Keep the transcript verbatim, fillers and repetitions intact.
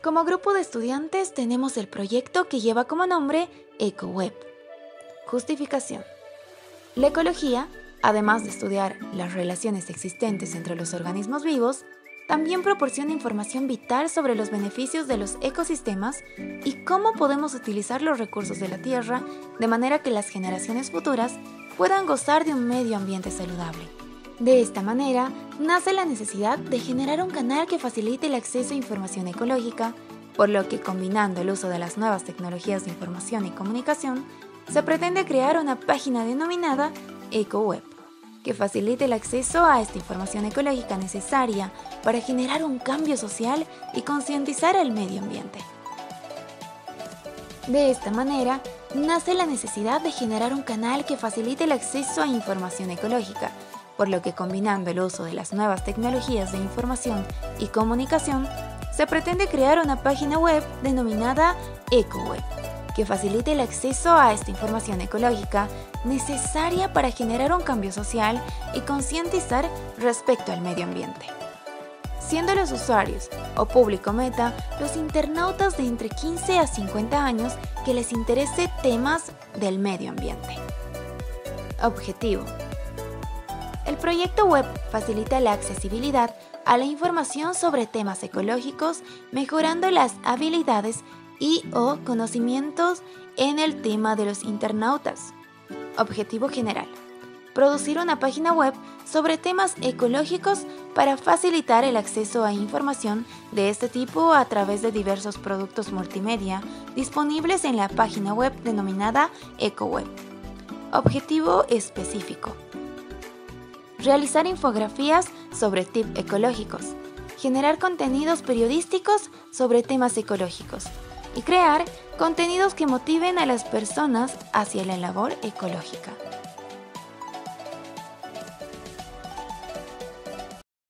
Como grupo de estudiantes tenemos el proyecto que lleva como nombre EcoWeb. Justificación. La ecología, además de estudiar las relaciones existentes entre los organismos vivos, también proporciona información vital sobre los beneficios de los ecosistemas y cómo podemos utilizar los recursos de la Tierra de manera que las generaciones futuras puedan gozar de un medio ambiente saludable. De esta manera, nace la necesidad de generar un canal que facilite el acceso a información ecológica, por lo que combinando el uso de las nuevas tecnologías de información y comunicación, se pretende crear una página denominada EcoWeb, que facilite el acceso a esta información ecológica necesaria para generar un cambio social y concientizar al medio ambiente. De esta manera, nace la necesidad de generar un canal que facilite el acceso a información ecológica, por lo que combinando el uso de las nuevas tecnologías de información y comunicación, se pretende crear una página web denominada EcoWeb, que facilite el acceso a esta información ecológica necesaria para generar un cambio social y concientizar respecto al medio ambiente. Siendo los usuarios o público meta los internautas de entre quince a cincuenta años que les interese temas del medio ambiente. Objetivo. El proyecto web facilita la accesibilidad a la información sobre temas ecológicos, mejorando las habilidades y o conocimientos en el tema de los internautas. Objetivo general. Producir una página web sobre temas ecológicos para facilitar el acceso a información de este tipo a través de diversos productos multimedia disponibles en la página web denominada EcoWeb. Objetivo específico. Realizar infografías sobre tips ecológicos, generar contenidos periodísticos sobre temas ecológicos y crear contenidos que motiven a las personas hacia la labor ecológica.